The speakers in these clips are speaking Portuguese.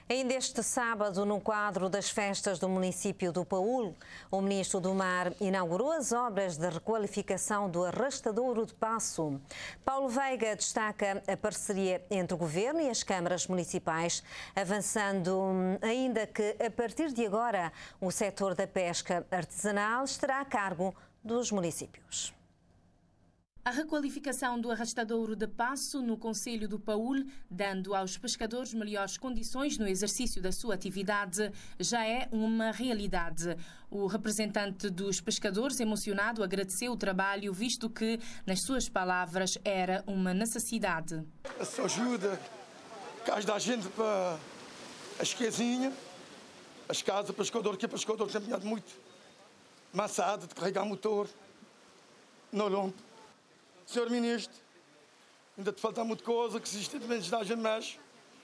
Ainda este sábado, no quadro das festas do município do Paúl, o Ministro do Mar inaugurou as obras de requalificação do Arrastadouro de Paço. Paulo Veiga destaca a parceria entre o Governo e as câmaras municipais, avançando ainda que, a partir de agora, o setor da pesca artesanal estará a cargo dos municípios. A requalificação do Arrastadouro de Paço no concelho do Paúl, dando aos pescadores melhores condições no exercício da sua atividade, já é uma realidade. O representante dos pescadores, emocionado, agradeceu o trabalho, visto que, nas suas palavras, era uma necessidade. Essa ajuda que ajuda a gente para a esquezinha, as casas, pescador, que é pescador tem apanhado muito maçado de carregar motor no lombo. Senhor Ministro, ainda te falta muita coisa, que existentemente dá a mais.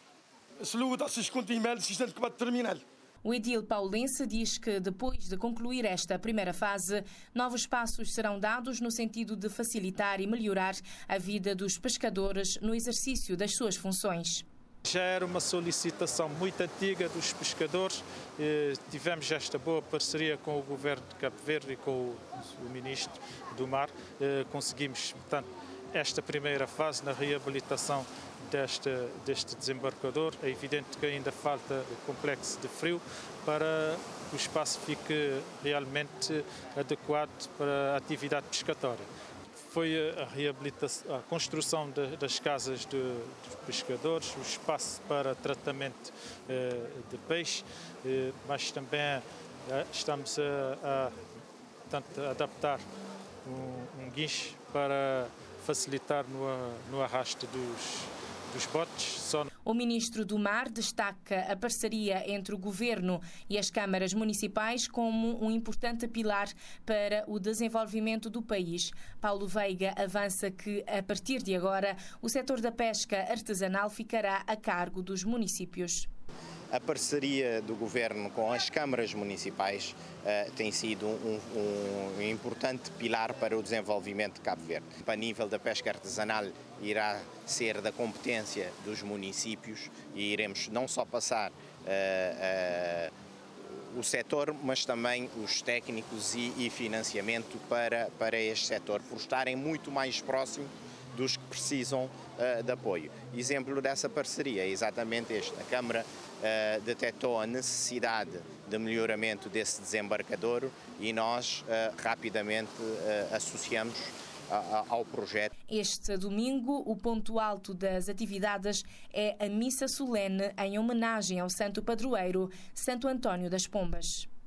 Se luta, se esconde e-mail, existente que vai terminar. O edil paulense diz que, depois de concluir esta primeira fase, novos passos serão dados no sentido de facilitar e melhorar a vida dos pescadores no exercício das suas funções. Já era uma solicitação muito antiga dos pescadores. Tivemos esta boa parceria com o Governo de Cabo Verde e com o Ministro do Mar. Conseguimos, portanto, esta primeira fase na reabilitação deste desembarcador. É evidente que ainda falta o complexo de frio para que o espaço fique realmente adequado para a atividade pescatória. Foi a reabilitação, a construção das casas dos pescadores, o espaço para tratamento de peixe, mas também estamos a adaptar um guincho para facilitar no arrasto dos botes. O Ministro do Mar destaca a parceria entre o Governo e as câmaras municipais como um importante pilar para o desenvolvimento do país. Paulo Veiga avança que, a partir de agora, o setor da pesca artesanal ficará a cargo dos municípios. A parceria do Governo com as câmaras municipais tem sido um importante pilar para o desenvolvimento de Cabo Verde. A nível da pesca artesanal irá ser da competência dos municípios e iremos não só passar o setor, mas também os técnicos e financiamento para este setor, por estarem muito mais próximos dos que precisam de apoio. Exemplo dessa parceria é exatamente este. A Câmara detectou a necessidade de melhoramento desse desembarcadouro e nós rapidamente associamos ao projeto. Este domingo, o ponto alto das atividades é a missa solene em homenagem ao santo padroeiro, Santo António das Pombas.